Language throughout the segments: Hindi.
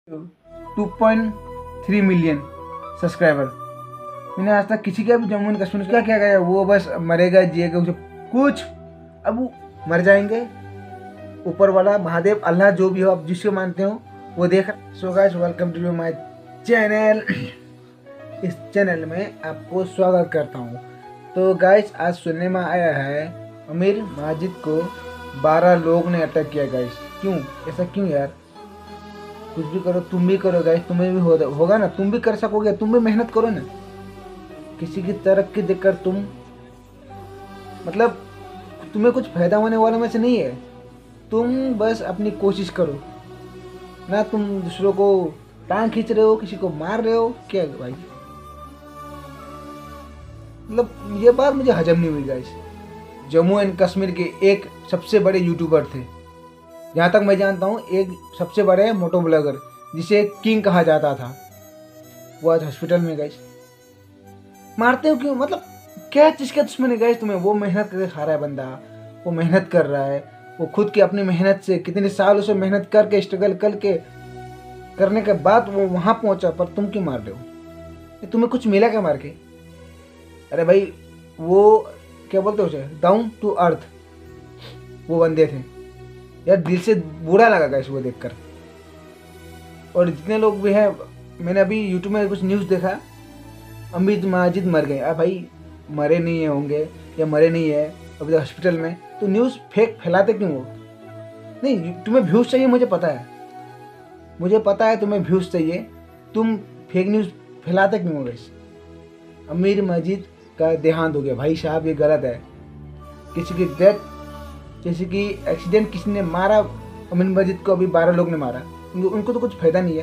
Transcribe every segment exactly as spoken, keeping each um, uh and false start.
To point three million subscriber. मैंने आज तक किसी का भी जम्मू एंड कश्मीर क्या क्या गया, वो बस मरेगा जिएगा उसे कुछ, अब वो मर जाएंगे। ऊपर वाला महादेव अल्लाह जो भी हो आप जिसको मानते हो वो देख। So guys welcome to my channel. इस चैनल में आपको स्वागत करता हूँ। तो गाइस आज सुनने में आया है आमिर माजिद को बारह लोग ने अटैक किया। गाइस क्यों ऐसा क्यों यार? कुछ भी करो, तुम भी करो गाइस, तुम्हें भी हो, होगा ना, तुम भी कर सकोगे, तुम भी मेहनत करो ना। किसी की तरक्की देखकर तुम मतलब तुम्हें कुछ फायदा होने वाला में से नहीं है। तुम बस अपनी कोशिश करो ना। तुम दूसरों को टांग खींच रहे हो, किसी को मार रहे हो क्या भाई? मतलब ये बात मुझे हजम नहीं हुई गाइस। जम्मू एंड कश्मीर के एक सबसे बड़े यूट्यूबर थे, जहाँ तक मैं जानता हूँ एक सबसे बड़े मोटो ब्लॉगर जिसे किंग कहा जाता था, वो आज हॉस्पिटल में। गाइस मारते हो क्यों? मतलब क्या चीज़ का दुश्मन है गाइस तुम्हें? वो मेहनत करके खा रहा है बंदा, वो मेहनत कर रहा है, वो खुद की अपनी मेहनत से कितने साल उसे मेहनत करके स्ट्रगल करके करने के बाद वो वहाँ पहुँचा, पर तुम क्यों मार रहे हो? तुम्हें कुछ मिला क्या मार के? अरे भाई वो क्या बोलते हो उसे, डाउन टू अर्थ वो बंदे थे यार। दिल से बुरा लगा गाइस वो देखकर। और जितने लोग भी हैं, मैंने अभी यूट्यूब में कुछ न्यूज़ देखा, आमिर माजिद मर गए। अब भाई मरे नहीं है होंगे या मरे नहीं है अभी हॉस्पिटल में, तो न्यूज़ फेक फैलाते क्यों हो? नहीं, तुम्हें व्यूज़ चाहिए, मुझे पता है, मुझे पता है तुम्हें व्यूज़ चाहिए, तुम फेक न्यूज़ फैलाते क्यों हो गाइस? आमिर माजिद का देहांत हो गया भाई साहब, ये गलत है। किसी की डेथ, किसी की एक्सीडेंट, किसी ने मारा आमिर माजिद को, अभी बारह लोग ने मारा, उनको तो कुछ फायदा नहीं है।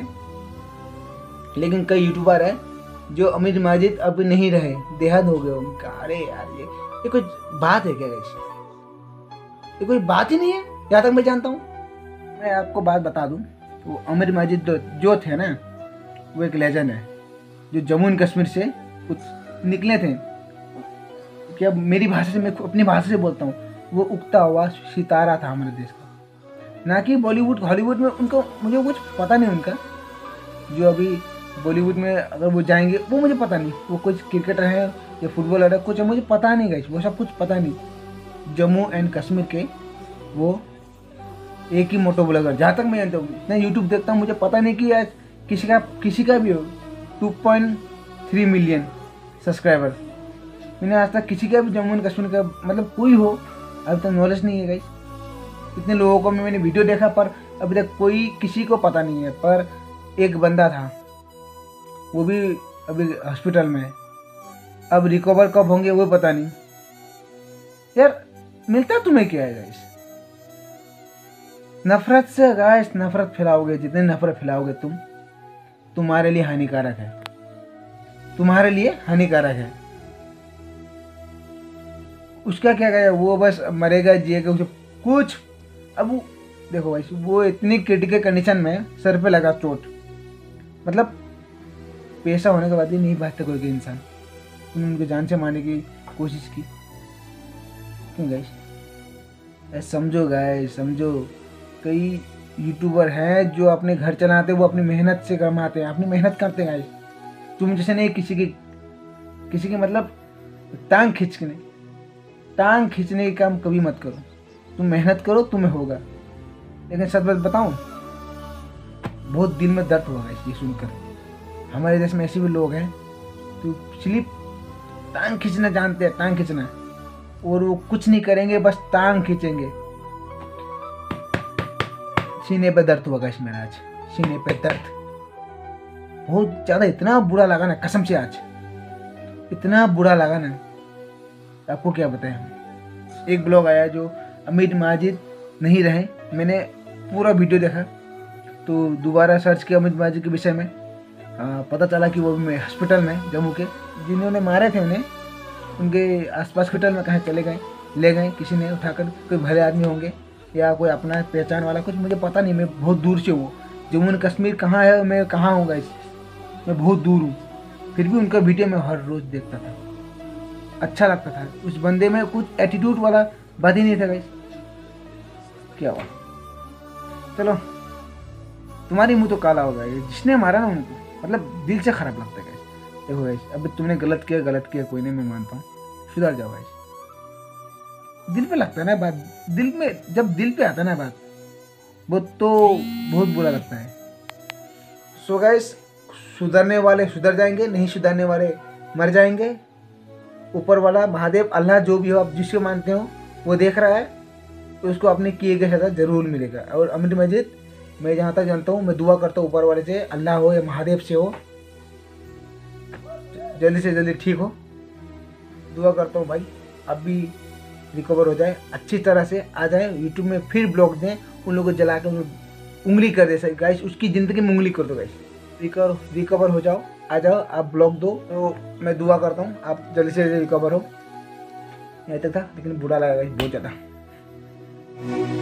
लेकिन कई यूट्यूबर है जो आमिर माजिद अब नहीं रहे, देहांत हो गया उनका। अरे यार ये ये कोई बात है क्या गाइस? ये कोई बात ही नहीं है जहाँ तक मैं जानता हूँ। मैं आपको बात बता दूँ, वो आमिर माजिद जो थे ना, वो एक लेजेंड है जो जम्मू एंड कश्मीर से कुछ निकले थे। क्या मेरी भाषा से, मैं अपनी भाषा से बोलता हूँ, वो उगता हुआ सितारा था हमारे देश का, ना कि बॉलीवुड हॉलीवुड में। उनको मुझे कुछ पता नहीं उनका, जो अभी बॉलीवुड में अगर वो जाएंगे वो मुझे पता नहीं, वो कुछ क्रिकेटर है या फुटबॉलर है, कुछ है मुझे पता नहीं गाइस, वो सब कुछ पता नहीं। जम्मू एंड कश्मीर के वो एक ही मोटो ब्लॉगर, जहाँ तक मैं जानता हूँ, मैं यूट्यूब देखता हूँ, मुझे पता नहीं कि आज किसी का किसी का भी हो two point three million subscriber. मैंने आज तक किसी का भी जम्मू एंड कश्मीर का मतलब कोई हो अभी तक नॉलेज नहीं है गाइस। इतने लोगों को मैंने वीडियो देखा, पर अभी तक कोई किसी को पता नहीं है। पर एक बंदा था, वो भी अभी हॉस्पिटल में है, अब रिकवर कब होंगे वो पता नहीं। यार मिलता तुम्हें क्या है गाइस? नफरत से गाइस, नफरत फैलाओगे, जितने नफरत फैलाओगे तुम, तुम्हारे लिए हानिकारक है, तुम्हारे लिए हानिकारक है। उसका क्या गया, वो बस मरेगा जिएगा उसे कुछ, अब वो देखो भाई, वो इतनी क्रिटिकल कंडीशन में, सर पे लगा चोट, मतलब पैसा होने के बाद भी नहीं बचता कोई भी इंसान। तुमने उनको जान से मारने की कोशिश की क्यों गाइस? समझो गाइस, समझो। कई यूट्यूबर हैं जो अपने घर चलाते हैं, वो अपनी मेहनत से कमाते हैं, अपनी मेहनत करते हैं गाइस। तुम जैसे नहीं किसी की किसी की मतलब टांग खींचने टांग खींचने का काम कभी मत करो। तुम मेहनत करो, तुम्हें होगा। लेकिन सच बात बताऊं, बहुत दिल में दर्द हुआ ये सुनकर। हमारे देश में ऐसे भी लोग हैं तो सिर्फ टांग खींचना जानते हैं, टांग खींचना, और वो कुछ नहीं करेंगे, बस टांग खींचेंगे। सीने पे दर्द हुआ गाइस मेरा आज, सीने पे दर्द बहुत ज्यादा, इतना बुरा लगा ना कसम से, आज इतना बुरा लगा ना, आपको क्या बताएं हम। एक ब्लॉग आया जो आमिर माजिद नहीं रहे, मैंने पूरा वीडियो देखा, तो दोबारा सर्च किया आमिर माजिद के विषय में, आ, पता चला कि वो हॉस्पिटल में, जम्मू के जिन्होंने मारे थे उन्हें, उनके आसपास हॉस्पिटल में कहीं चले गए, ले गए किसी ने उठाकर, कोई भले आदमी होंगे या कोई अपना पहचान वाला, कुछ मुझे पता नहीं, मैं बहुत दूर से हूँ। जम्मू एंड कश्मीर कहाँ है, मैं कहाँ हूँ गाइस, मैं बहुत दूर हूँ, फिर भी उनका वीडियो मैं हर रोज़ देखता था, अच्छा लगता था। उस बंदे में कुछ एटीट्यूड वाला बात ही नहीं था गाइस। क्या हुआ? चलो तुम्हारी मुंह तो काला हो गया। जिसने मारा ना उनको मतलब दिल से खराब लगता है गाइस। देखो गाइस, अब तुमने गलत किया गलत किया कोई नहीं, मैं मानता हूँ, सुधर जाओ गाइस। दिल पे लगता है ना बात, दिल में जब दिल पे आता है ना बात, वो तो बहुत बुरा लगता है। सो गाइस, सुधरने वाले सुधर जाएंगे, नहीं सुधरने वाले मर जाएंगे। ऊपर वाला महादेव अल्लाह जो भी हो, आप जिसको मानते हो, वो देख रहा है, तो उसको अपने किए गए सजा जरूर मिलेगा। और अमीर मस्जिद, मैं जहाँ तक जानता हूँ, मैं दुआ करता हूँ ऊपर वाले से, अल्लाह हो या महादेव से हो, जल्दी से जल्दी ठीक हो। दुआ करता हूँ भाई अब भी रिकवर हो जाए, अच्छी तरह से आ जाए, यूट्यूब में फिर ब्लॉग दें, उन लोगों को जला के उंगली कर दे गाइस, उसकी ज़िंदगी में उंगली कर दो गाइस। रिकवर रिकवर हो जाओ, आ जाओ, आप ब्लॉग दो, तो मैं दुआ करता हूँ आप जल्दी से जल्दी रिकवर हो। नहीं तक था लेकिन बुरा लगा गाइस बहुत ज़्यादा।